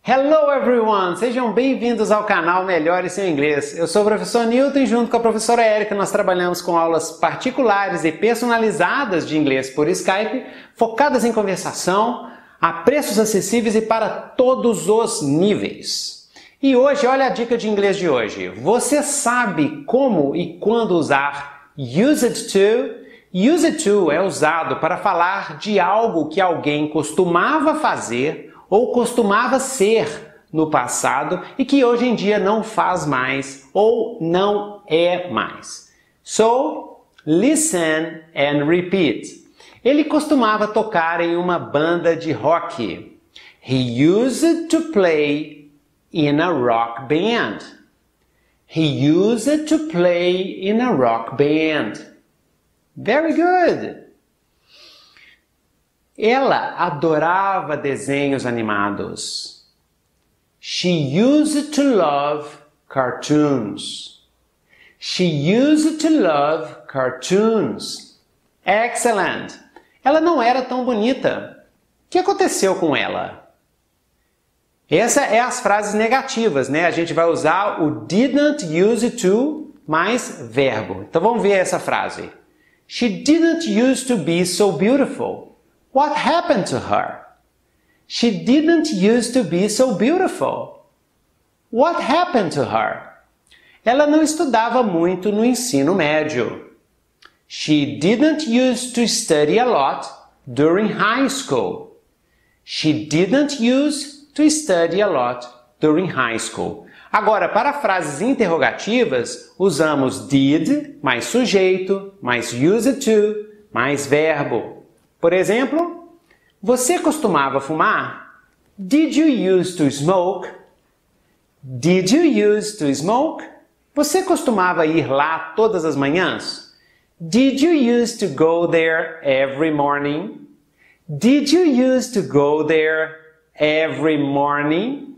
Hello everyone! Sejam bem-vindos ao canal Melhore Seu Inglês. Eu sou o professor Newton e junto com a professora Érica nós trabalhamos com aulas particulares e personalizadas de inglês por Skype, focadas em conversação, a preços acessíveis e para todos os níveis. E hoje, olha a dica de inglês de hoje. Você sabe como e quando usar used to? Used to é usado para falar de algo que alguém costumava fazer ou costumava ser no passado e que hoje em dia não faz mais ou não é mais. So, listen and repeat. Ele costumava tocar em uma banda de rock. He used to play in a rock band. He used to play in a rock band. Very good! Ela adorava desenhos animados. She used to love cartoons. She used to love cartoons. Excellent! Ela não era tão bonita. O que aconteceu com ela? Essa é as frases negativas, né? A gente vai usar o didn't use to mais verbo. Então vamos ver essa frase. She didn't used to be so beautiful. What happened to her? She didn't used to be so beautiful. What happened to her? Ela não estudava muito no ensino médio. She didn't used to study a lot during high school. She didn't use to study a lot during high school. Agora, para frases interrogativas, usamos did mais sujeito, mais used to, mais verbo. Por exemplo, você costumava fumar? Did you used to smoke? Did you used to smoke? Você costumava ir lá todas as manhãs? Did you used to go there every morning? Did you used to go there every morning?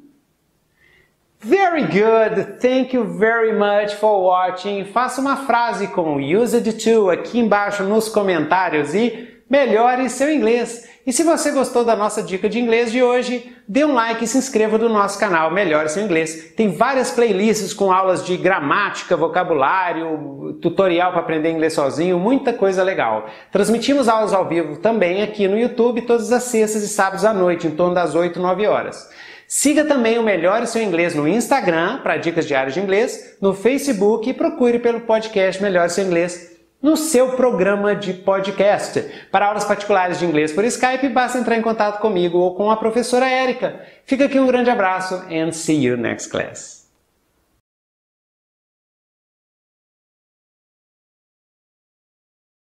Very good! Thank you very much for watching. Faça uma frase com used to aqui embaixo nos comentários e melhore seu inglês. E se você gostou da nossa dica de inglês de hoje, dê um like e se inscreva no nosso canal Melhore Seu Inglês. Tem várias playlists com aulas de gramática, vocabulário, tutorial para aprender inglês sozinho, muita coisa legal. Transmitimos aulas ao vivo também aqui no YouTube todas as sextas e sábados à noite, em torno das 8, 9 horas. Siga também o Melhore Seu Inglês no Instagram para dicas diárias de inglês, no Facebook e procure pelo podcast Melhore Seu Inglês no seu programa de podcast. Para aulas particulares de inglês por Skype, basta entrar em contato comigo ou com a professora Érica. Fica aqui um grande abraço and see you next class.